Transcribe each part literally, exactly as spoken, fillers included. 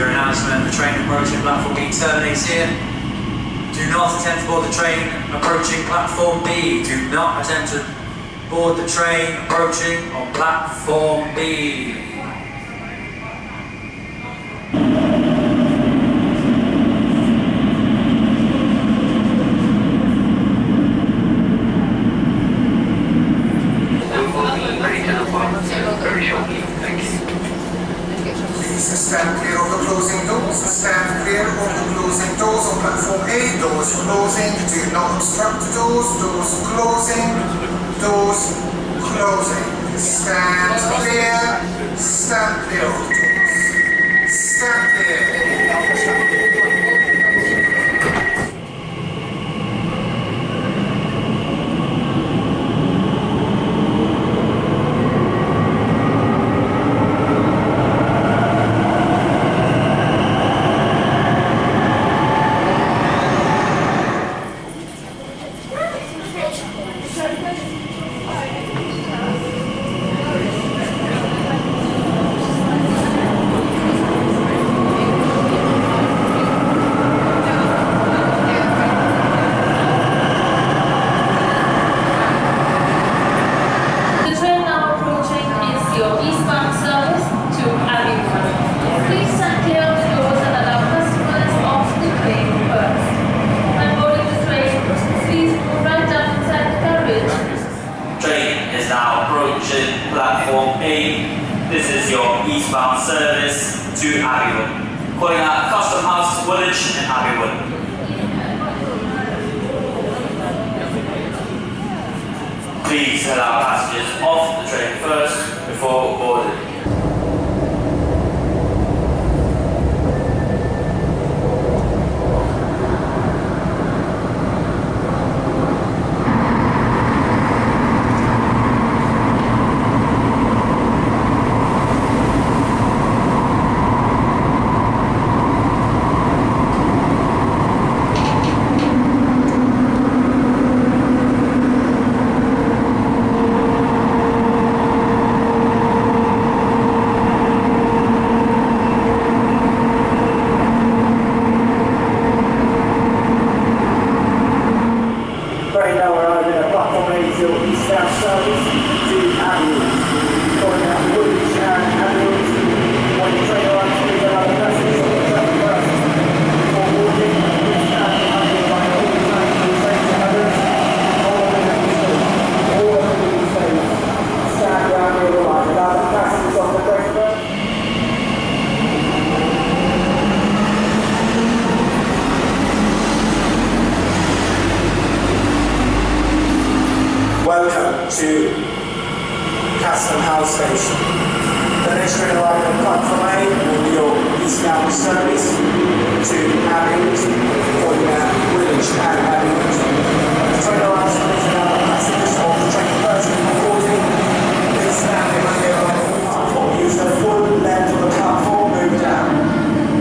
your announcement, the train approaching platform B terminates here. Do not attempt to board the train approaching platform B. Do not attempt to board the train approaching on platform B. Very shortly, thank you. Please stand clear of the closing doors. Stand clear of the closing doors on platform A. Doors closing. Do not obstruct the doors. Doors closing. Doors closing. Stand clear. Stand clear of the doors. Stand clear. Platform A. This is your eastbound service to Abbeywood. Calling out Custom House, Woolwich and Abbeywood. Please allow passengers off the train first before boarding. Welcome to Custom House Station. The next train arriving at platform A will be your eastbound service to Abbeywood, calling at Woolwich and Abbeywood. The train arrives at the passengers of the train first before boarding. Please stand behind the arrival platform. Use the full length of the platform, move down.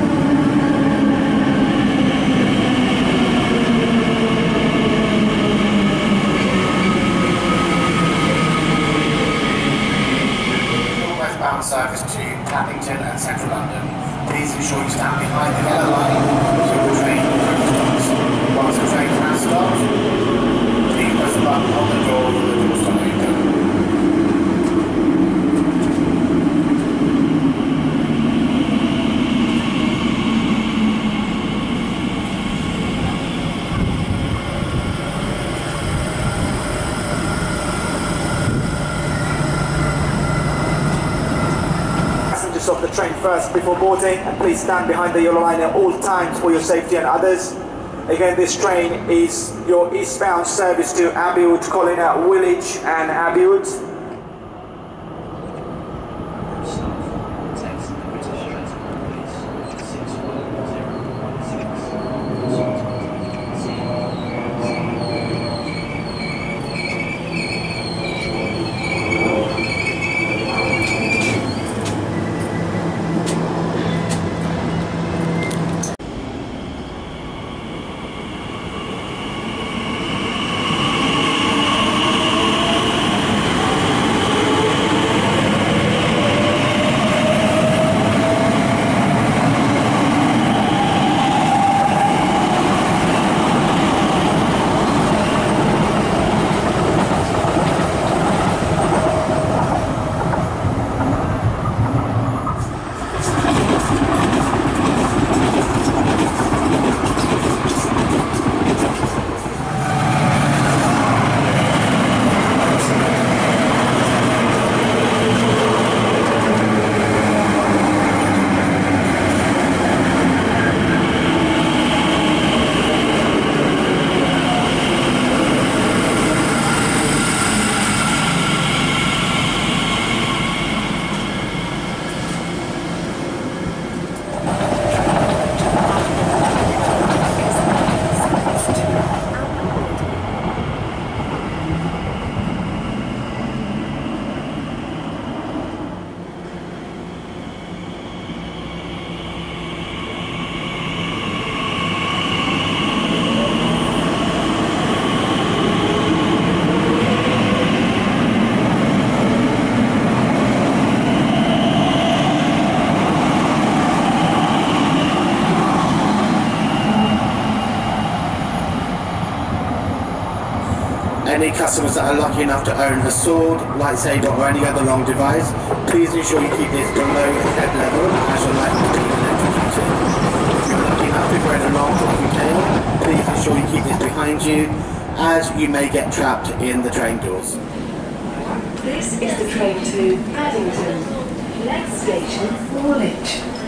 Service to Clappington and Central London. Please ensure you stand behind the yellow line until the train stops. Once the train has stopped, please press the button on the door for the doors to open. Off the train first before boarding, and please stand behind the yellow line at all times for your safety and others. Again, this train is your eastbound service to Abbeywood, calling at Woolwich and Abbeywood. customers that are lucky enough to own a sword, lightsaber or any other long device, please ensure you keep this below head level as you're likely to be electrocuted. If you're lucky enough to wear a long talking tail, please ensure you keep this behind you as you may get trapped in the train doors. This is the train to Paddington. Next station, Woolwich.